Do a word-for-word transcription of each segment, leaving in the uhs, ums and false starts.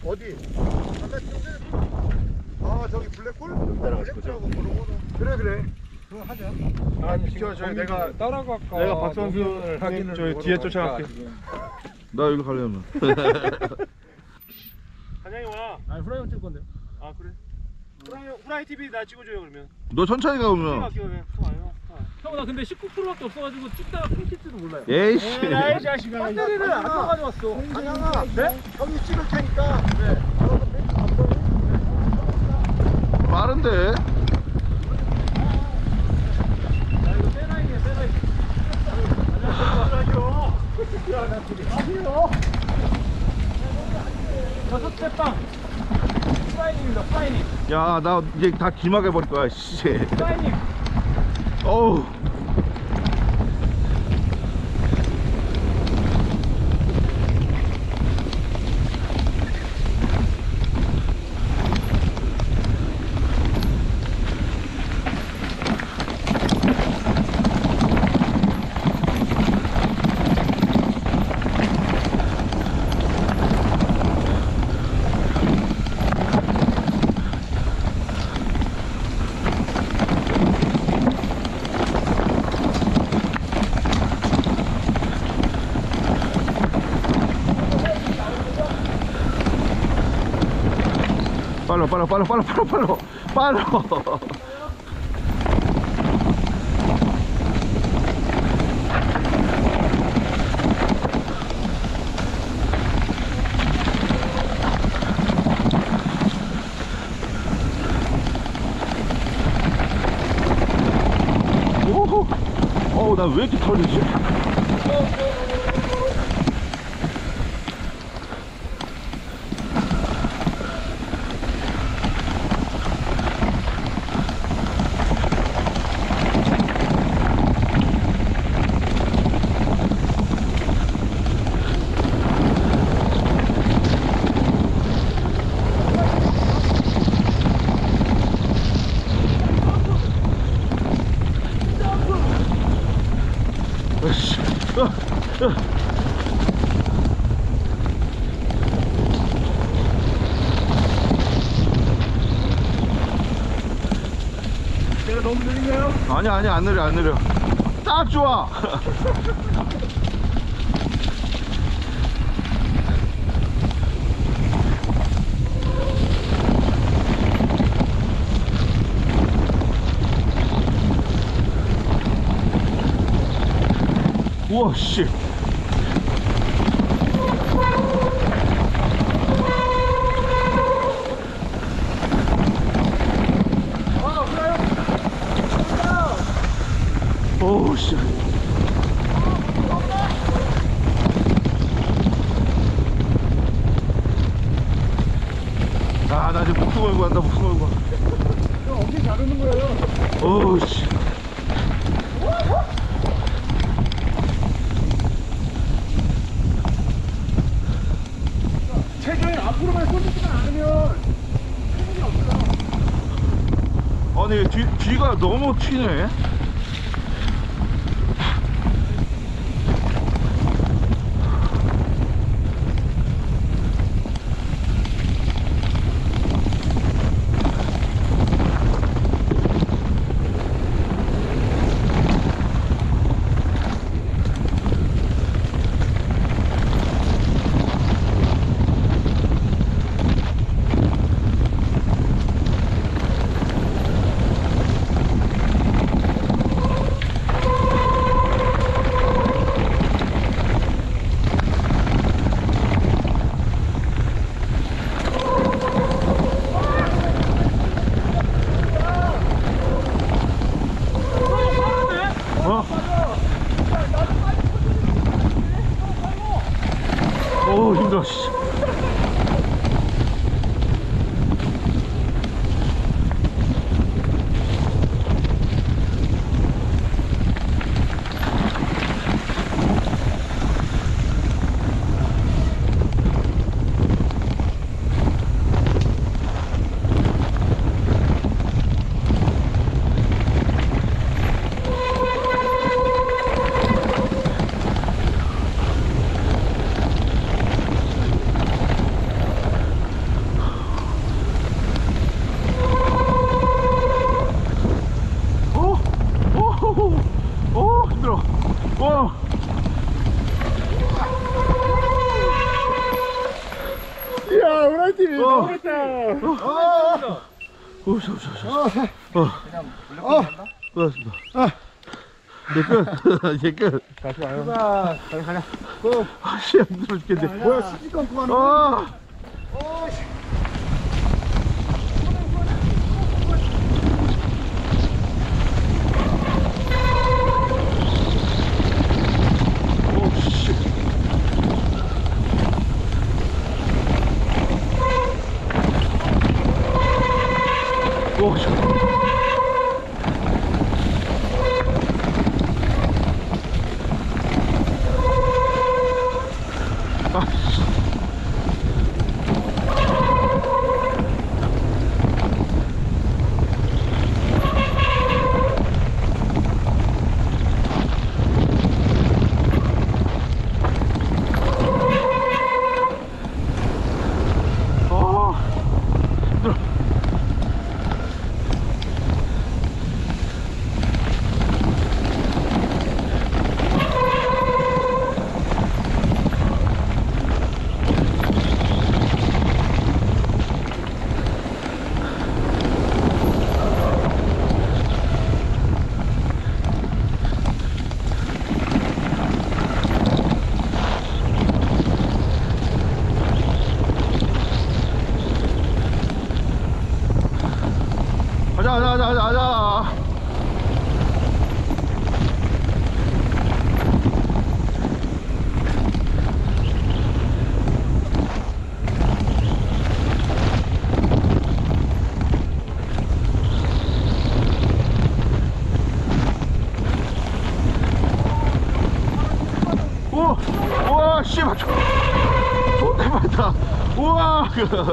어디? 아 저기 블랙홀? 블랙홀하고 그래 그래. 그거 하자. 아니 저 저 내가 따라갈까? 내가 박선수 확인을 저희 뒤에 쫓아갈게. 나 여기 가려면. 한양이 와. 아니 후라이만 찍을 건데. 아 그래? 후라이 후라이 티비 나 찍어줘요 그러면. 너 천천히 가보면. 갈게요 그냥. 와요. 형 나 근데 십구 프로밖에 없어가지고 찍다가 끊길지도 몰라요. 에이씨. 야이 자식아. 배터리를 안 가져왔어. 한양아, 네? 형이 찍을 테니까. 네. 빠른데. 야 이거 새 라인이야 새 라인. 아니요. 여섯 대 빵. 프라이닝입니다 프라이닝. 야, 나 이제 다 기막해 버릴 거야. 씨. 프라이닝. 어우. 빨라 빨라 빨라 빨라 빨라 빨라 빨라. 오호. 어우 나 왜 이렇게 털리지? 으쌰. 으, 으. 내가 너무 느린가요? 아니야 아니야 안 느려 안 느려. 딱 좋아. 우와 씨. 오우 씨. 아 나 지금 목숨 걸고 간다 목숨 걸고. 형 엄청 잘 오는 거예요. 오우 씨. 체중이 앞으로만 쏠리지만 않으면 체중이 없어요. 아니 뒤, 뒤가 너무 튀네. 어? 오 힘들어 씨. 후라이티비 나오겠다. 어. 오, 저, 저, 저. 어. 어. 고맙습니다. 아. 이제 끝. 이제 끝. 다시 와요. 가자, 가자. 고. 아, 씨, 힘들어 죽겠네. 뭐야, 시집간 그만. 아. 어, 씨. 오, 씨. 오, 씨. 아, 씨. 아, 힘들어. 가자, 가자, 가자, 가자, 가자. 오, 우와, 씨, 맞춰. 좋대, 맞다. 우와.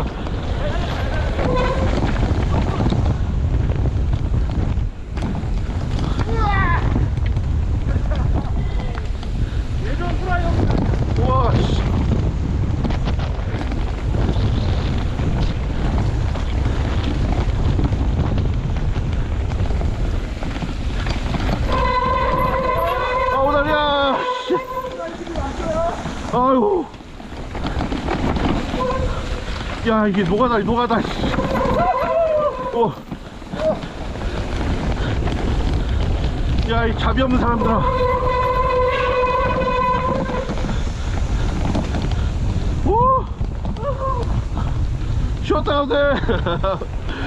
예전 프라이어. 우와, 씨. 아, 오다리야, 씨. 아유. 야, 이게 노가다니, 노가다, 씨. 어. 야, 이 잡이 없는 사람들아. 오! 쉬었다 가도 돼.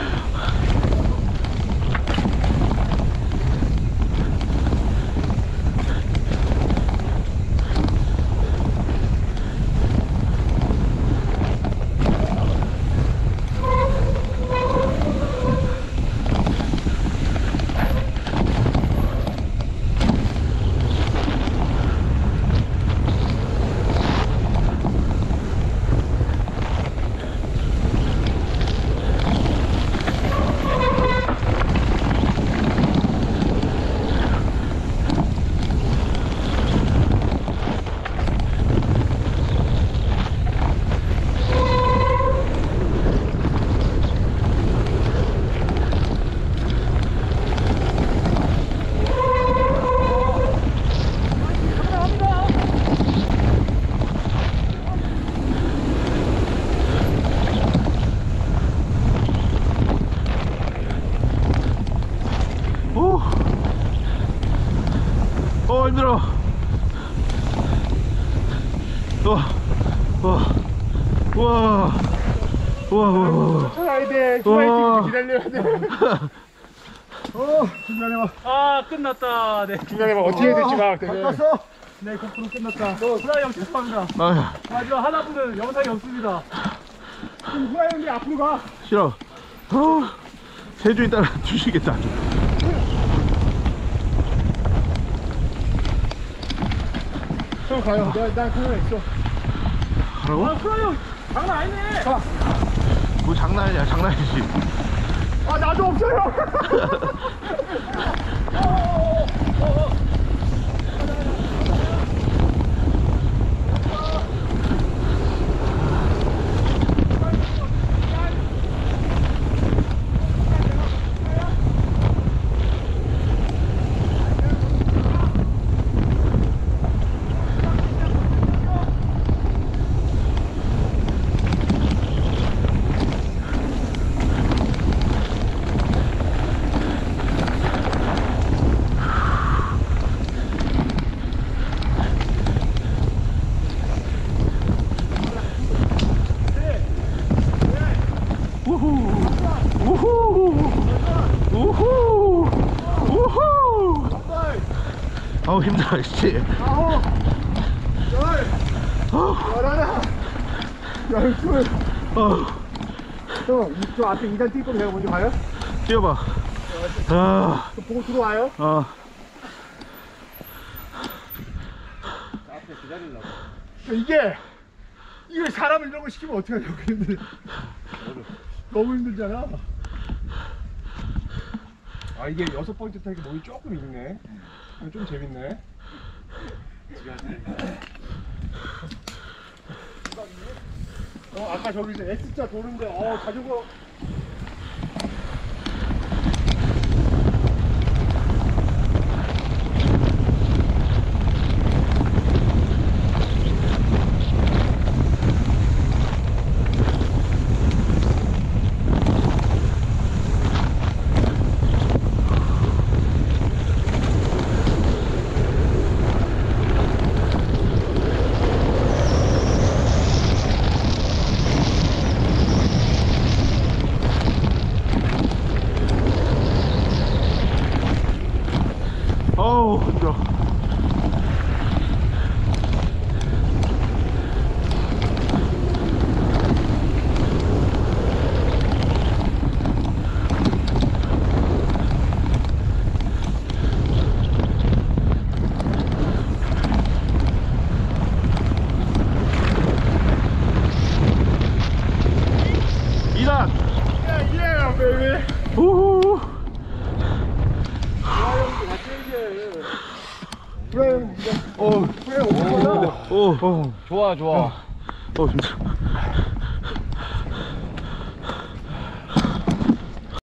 오. 어, 힘들어. 와, 와, 와, 와, 와, 가야 돼. 와. 후라이티비 기다려야 돼. 어, 중간에 봐. 아 끝났다. 네. 중간에 막 어떻게 될지 막 되게. 바꿨어. 네 고프로 끝났다. 프라이 형 죄송합니다. 아, 마지막 하나분은 영상이 없습니다. 후라이 형이 앞으로 가. 싫어. 어, 세준이 따라 주시겠다. 형 가요. 내가 난 카메라 있어. 가라고? 아 프라이 형 장난 아니네. 뭐 장난이야, 장난이지. 아, 나도 없어요. 아우 힘들어 씨. 아홉, 열, 아우, 열하나, 열둘. 아우, 형, 저 앞에 이 단 뛸 거면 내가 먼저 가요? 뛰어봐. 아, 저 보고 들어와요? 어. 이게 이게 사람을 이런 거 시키면 어떻게 하냐고. 근데 너무 힘들잖아. 아 이게 여섯 번째 타기 몸이 조금 있네. 좀 재밌네. 어, 아까 저기서 S자 도는데 어 자전거 어우 힘들어. 이 단. 예, 베이비. 우후. 그래, 어, 그래, 오빠. 오, 오, 좋아 좋아. 어 힘들어.